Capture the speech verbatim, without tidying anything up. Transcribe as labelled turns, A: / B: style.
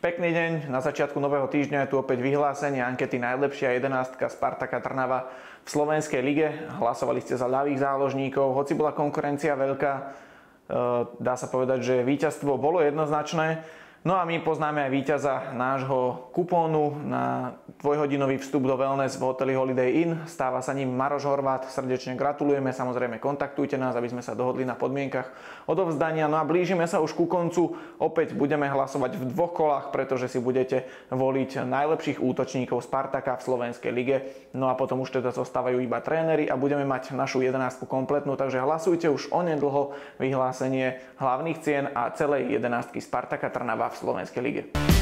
A: Pekný deň, na začiatku nového týždňa je tu opäť vyhlásenie ankety najlepšia jedenástka Spartaka Trnava v slovenskej lige. Hlasovali ste za ľavých záložníkov, hoci bola konkurencia veľká, dá sa povedať, že víťazstvo bolo jednoznačné. No a my poznáme aj víťaza nášho kupónu na dvojhodinový vstup do wellness v hoteli Holiday Inn. Stáva sa ním Maroš Horváth. Srdečne gratulujeme, samozrejme kontaktujte nás, aby sme sa dohodli na podmienkach odovzdania. No a blížime sa už ku koncu. Opäť budeme hlasovať v dvoch kolách, pretože si budete voliť najlepších útočníkov Spartaka v slovenskej lige. No a potom už teda zostávajú iba tréneri a budeme mať našu jedenástku kompletnú, takže hlasujte už onedlho vyhlásenie hlavných cien a celej jedenástky Spartaka Trnava v slovenskej lige.